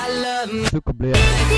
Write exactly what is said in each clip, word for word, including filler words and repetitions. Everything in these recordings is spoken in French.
Ce couplet.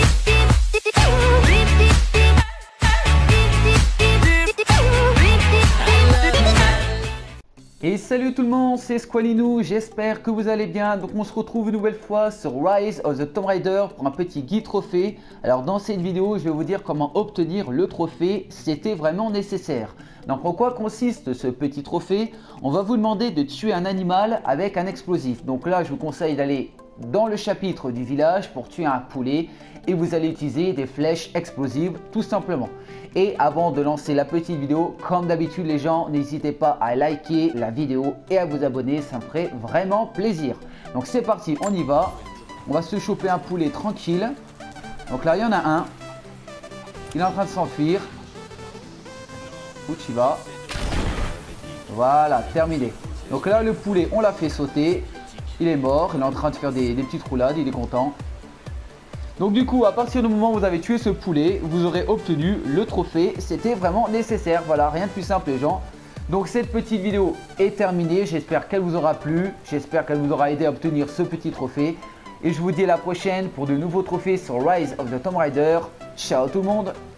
Et salut tout le monde, c'est Squalinou, j'espère que vous allez bien. Donc on se retrouve une nouvelle fois sur Rise of the Tomb Raider pour un petit guide trophée. Alors dans cette vidéo, je vais vous dire comment obtenir le trophée, c'était vraiment nécessaire. Donc en quoi consiste ce petit trophée? On va vous demander de tuer un animal avec un explosif. Donc là, je vous conseille d'aller dans le chapitre du village pour tuer un poulet et vous allez utiliser des flèches explosives tout simplement. Et avant de lancer la petite vidéo, comme d'habitude les gens, n'hésitez pas à liker la vidéo et à vous abonner, ça me ferait vraiment plaisir. Donc c'est parti, on y va. On va se choper un poulet tranquille. Donc là il y en a un, il est en train de s'enfuir. Où tu vas? Voilà, terminé. Donc là le poulet on l'a fait sauter. Il est mort, il est en train de faire des, des petites roulades, il est content. Donc du coup, à partir du moment où vous avez tué ce poulet, vous aurez obtenu le trophée. C'était vraiment nécessaire, voilà, rien de plus simple les gens. Donc cette petite vidéo est terminée, j'espère qu'elle vous aura plu. J'espère qu'elle vous aura aidé à obtenir ce petit trophée. Et je vous dis à la prochaine pour de nouveaux trophées sur Rise of the Tomb Raider. Ciao tout le monde!